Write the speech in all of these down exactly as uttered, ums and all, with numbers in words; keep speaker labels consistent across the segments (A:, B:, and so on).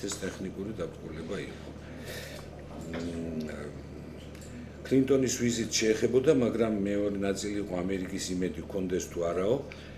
A: ეს ტექნიკური დაბრკოლება იყო. კლინტონის ვიზიტი შეეხებოდა, მაგრამ მეორე ნაწილი იყო ამერიკის იმედი ჰქონდეს თუ არაო.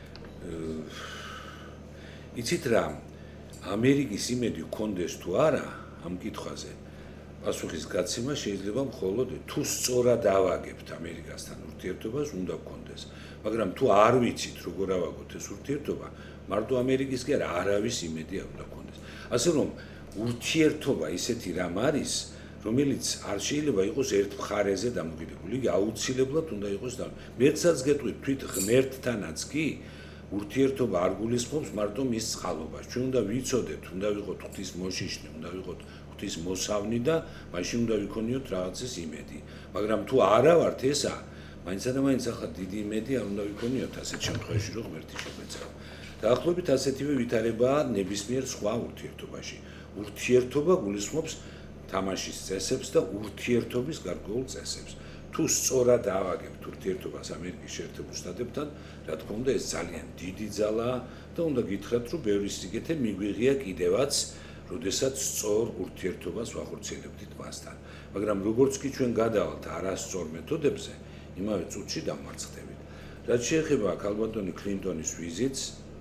A: იცით რა, ამერიკის იმედი ჰქონდეს თუ არა ამ კითხვაზე, პასუხის გაცემა შეიძლება მხოლოდ თუ სწორად ავაგებთ ამერიკასთან ურთიერთობას უნდა გქონდეს. მაგრამ თუ არ ვიცით როგორ ავაგოთ ეს ურთიერთობა, მარტო ამერიკის კი არა, არავის იმედი არ უნდა გქონდეს. ასე რომ ურთიერთობა ისეთი რამ არის, რომელიც არ შეიძლება იყოს ერთ მხარეზე დამოკიდებული. იგი აუცილებლად უნდა იყოს და მერცაც გეტყვით თვით ღმერთთანაც კი ურთიერთობა არ გულისხმობს მარტო მის წყალობას. ჩვენ უნდა ვიცოდეთ, უნდა ვიყოთ ღვთის მოშიშნე, უნდა ვიყოთ ღვთის მოსავნი და მაშინ უნდა ვიქონიოთ რაღაცის იმედი. მაგრამ თუ არა ვართ ესა, მაინც და მაინც ახლა დიდი იმედი არ უნდა ვიქონიოთ ასეთ შემთხვევაში, რომ ღმერთი შეგვეცავა. დაახლოებით ასეთივე ვითარებაა ნებისმიერ სხვა ურთიერთობაში. ურთიერთობა გულისხმობს თამაშის წესებს და ურთიერთობის გარკვეულ წესებს. თუ სწორად ავაგებთ ურთიერთობას ამერიკის შეერთებულ შტატებთან, რა თქმა უნდა, ეს ძალიან დიდი ძალაა და უნდა გითხრათ, რომ ბევრი სიგეთე მიგვიღია კიდევაც, როდესაც სწორ ურთიერთობას ვახორციელებდით მასთან. მაგრამ როგორც კი ჩვენ გადავალთ არასწორ მეთოდებზე, იმავე წუთში დამარცხდებით. რაც შეეხება ქალბატონი კლინტონის ვიზიტს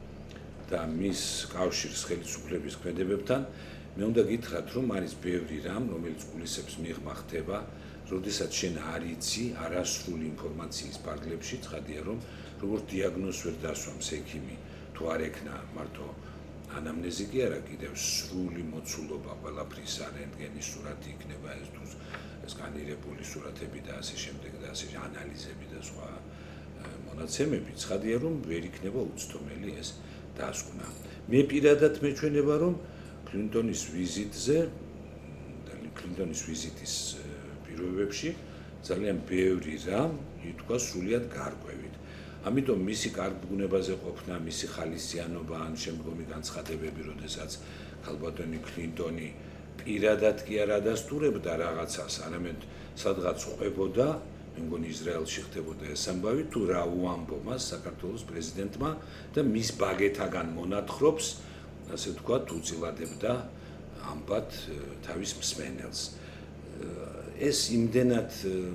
A: და მის კავშირს ხელისუფლების ქმედებებთან, მე უნდა გითხრათ, რომ არის ბევრი რამ, რომელიც გულისხმობს მიღმა ხდება, როდესაც შენ არ იცი არასრული ინფორმაციის ფარგლებში, ცხადია რომ როგორც დიაგნოზს ვერ დასვამს ექიმი, თუ არ ექნა მარტო ანამნეზი კი არა, კიდევ სრული მოცულობა ყველაფრისა, რენტგენის სურათი იქნება ეს თუ სკანირებული სურათები და ასე შემდეგ და ასე ანალიზები და სხვა მონაცემები, ცხადია რომ ვერ იქნება უცდომელი ეს დასკვნა. მე პირადად მეჩვენება, რომ კლინტონის ვიზიტზე და კლინტონის ვიზიტის პირობებში ძალიან ბევრი რამ ითქვა სრულიად გარკვევით. ამიტომ მისი კარგ ბუნებაზე ყოფნა, მისი ხალისიანობა ან შემდგომი განცხადებები, როდესაც ქალბატონი კლინტონი პირადად კი არ ადასტურებდა რაღაცას, არამედ სადღაც ყვებოდა, მე მგონი ისრაელში ხდებოდა ეს ამბავი, თუ რა უამბო მას საქართველოს პრეზიდენტმა და მის ბაგეთაგან მონათხრობს, ასე ვთქვათ, უწილადებდა ამბად თავის მსმენელს. ეს იმდენად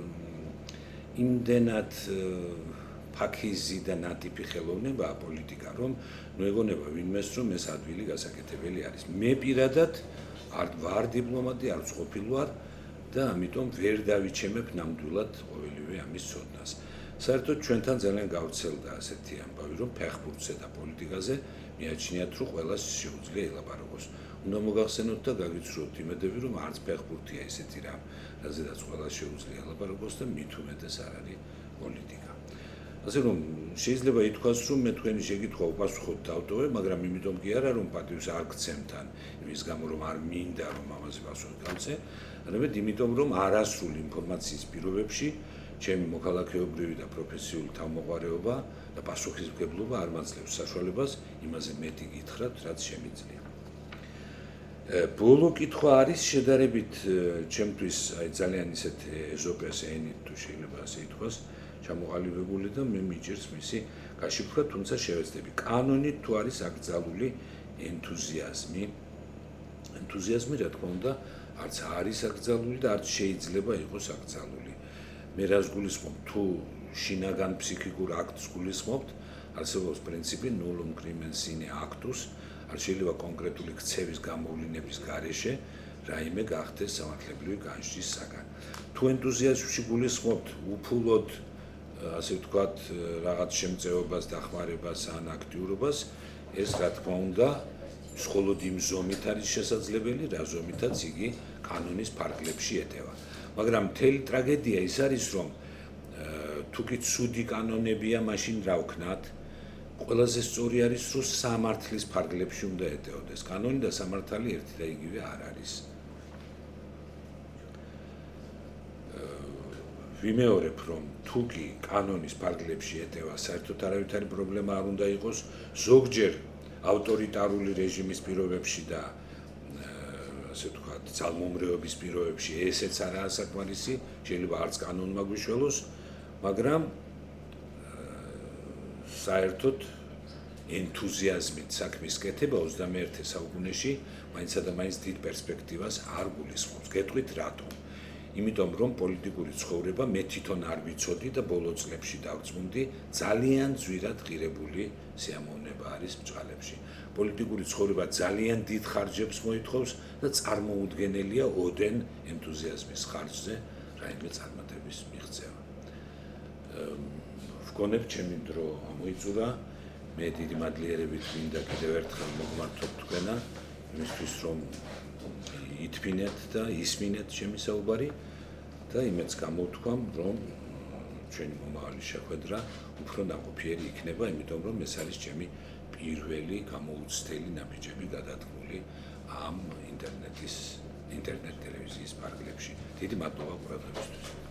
A: იმდენად ფაქიზი და ნატიფი ხელოვნებაა პოლიტიკა, რომ ნუ ეგონება ვინმეს, რომ ეს ადვილი გასაკეთებელი არის. მე პირადად არ ვარ დიპლომატი, არც ყოფილ ვარ და ამიტომ ვერ დავიჩემებ ნამდვილად ყოველივე ამის ცოდნას. საერთოდ ჩვენთან ძალიან გავრცელდა ასეთი ამბავი, რომ ფეხბურთზე და პოლიტიკაზე მიაჩნიათ, რომ ყველას შეუძლია ელაპარაკოს. უნდა მოგახსენოთ და გაგიცნობთ იმედები, რომ არც ფეხბურთია ესეთი რამ, რაზედაც ყველას შეუძლია ელაპარაკოს და მით უმეტეს არ არის პოლიტიკა. ასე რომ შეიძლება ითქვას, რომ მე თქვენი შეკითხვა უპასუხოდ დავტოვებ, მაგრამ იმიტომ კი არა, რომ პატივს არ გცემთან, იმის გამო რომ არ მინდა რომ ამაზე პასუხი გავცე, არამედ იმიტომ რომ არასრული ინფორმაციის პირობებში ჩემი მოქალაქეობრივი და პროფესიული თავმოყარეობა და პასუხისმგებლობა არ მაძლევს საშუალებას იმაზე მეტი გითხრათ, რაც შემიძლია. ბოლო კითხვა არის შედარებით ჩემთვის აი ძალიან ისეთ ეზოპეს ენით თუ შეიძლება ასე ითქვას, ჩამოყალიბებული და მე მიჭირს მისი გაშიფრვა, თუმცა შევეცდები. კანონით თუ არის აკრძალული ენთუზიაზმი, ენთუზიაზმი რა თქმა უნდა არც არის აკრძალული და არც შეიძლება იყოს აკრძალული. მე რას გულისხმობ, თუ შინაგან ფსიქიკურ აქტს გულისხმობთ, არსებობს პრინციპი nullum crimen sine actus, არ შეიძლება კონკრეტული ქცევის გამოვლინების გარეშე რაიმე გახდეს სამართლებრივი განშტის საგანი. თუ ენთუზიაზმში გულისხმობთ უფულოდ, ასე ვთქვათ, რაღაც შემწეობას, დახმარებას ან აქტიურობას, ეს რა თქმა უნდა, მხოლოდ იმ ზომით არის შესაძლებელი, რა ზომითაც იგი კანონის ფარგლებში ეტევა. მაგრამ მთელი ტრაგედია ის არის, რომ თუ კი ცუდი კანონებია, მაშინ რა ვქნათ? ყველაზე სწორი არის, რომ სამართლის ფარგლებში უნდა ეტეოდეს. კანონი და სამართალი ერთი და იგივე არ არის. ვიმეორებ, რომ თუ კი კანონის ფარგლებში ეტევა, საერთოდ არავითარი პრობლემა არ უნდა იყოს, ზოგჯერ ავტორიტარული რეჟიმის პირობებში და ასე ვთქვათ, ძალმომრეობის პირობებში ესეც არაა საკმარისი, შეიძლება არც კანონმა გვიშველოს, მაგრამ საერთოდ ენთუზიაზმით საქმის კეთება ოცდამეერთე საუკუნეში მაინცსა და მაინც დიდ პერსპექტივას არ გულისხმობს. გეტყვით რატომ? იმიტომ რომ პოლიტიკური ცხოვრება მე თვითონ არ ვიცოდი და ბოლო წლებში დავწმუნდი ძალიან ძვირად ღირებული სიამოვნება არის ბჭყალებში. პოლიტიკური ცხოვრება ძალიან დიდ ხარჯებს მოითხოვს და წარმოუდგენელია ოდენ ენთუზიაზმის ხარჯზე რაიმე წარმატების მიღწევა. ვგონებ ჩემი დრო ამოიწურა, მე დიდი მადლიერებით მინდა კიდევ ერთხელ მოგმართოთ თქვენა იმისთვის რომ ითფინეთ და ისმინეთ ჩემი საუბარი და იმედს გამოვთქვამ რომ ჩვენი მომავალი შეხვედრა უფრო ნაყოფიერი იქნება, იმიტომ რომ ეს არის ჩემი პირველი გამოუცდელი ნაბიჯები გადადგმული ამ ინტერნეტის ინტერნეტ ტელევიზიის პარკლებში. დიდი მადლობა ყურადღებისთვის.